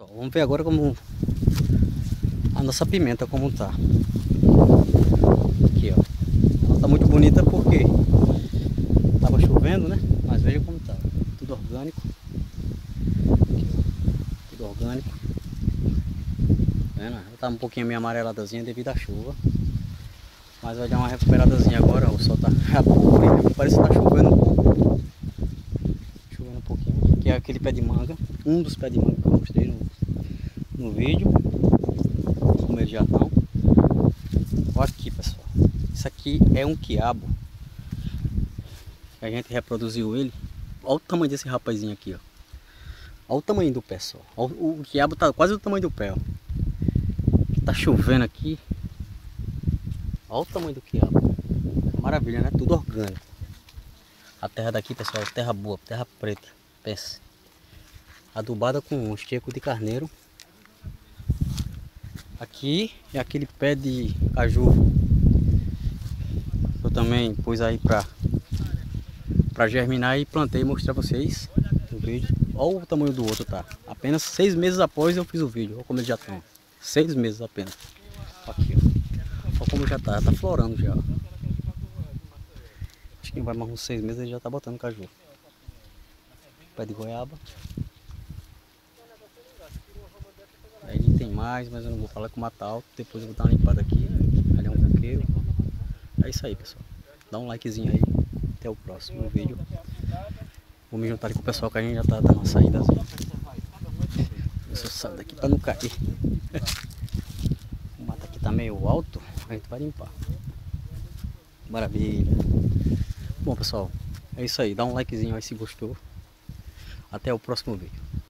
Pessoal, vamos ver agora como a nossa pimenta como tá. Aqui, ó. Ela tá muito bonita porque tava chovendo, né? Mas veja como tá. Tudo orgânico. Aqui, ó. Tudo orgânico. Tá vendo? Ela tá um pouquinho meio amareladazinha devido à chuva. Mas vai dar uma recuperadazinha agora, ó. O sol tá parece que tá chovendo um pouco. Chovendo um pouquinho. Aqui é aquele pé de manga. Um dos pés de manga que eu mostrei no vídeo. Como eles já estão. Olha aqui, pessoal. Isso aqui é um quiabo. A gente reproduziu ele. Olha o tamanho desse rapazinho aqui, ó. Olha o tamanho do pé só. O quiabo tá quase do tamanho do pé, ó. Tá chovendo aqui. Olha o tamanho do quiabo. Maravilha, né? Tudo orgânico. A terra daqui, pessoal, é terra boa, terra preta. Pensa. Adubada com estico de carneiro. Aqui é aquele pé de caju. Eu também pus aí pra germinar e plantei e mostrar pra vocês no vídeo. Olha o tamanho do outro, tá? Apenas 6 meses após eu fiz o vídeo. Olha como eles já estão. 6 meses apenas. Aqui, ó. Olha como já tá florando já. Acho que vai mais uns 6 meses ele já tá botando caju. Pé de goiaba. Aí tem mais, mas eu não vou falar com mata alto. Depois eu vou dar uma limpada aqui. Ali é um coqueiro. É isso aí, pessoal. Dá um likezinho aí. Até o próximo vídeo. Vou me juntar ali com o pessoal que a gente já tá dando uma saída. Eu só saio daqui pra não cair. O mato aqui tá meio alto. A gente vai limpar. Maravilha. Bom, pessoal, é isso aí. Dá um likezinho aí se gostou. Até o próximo vídeo.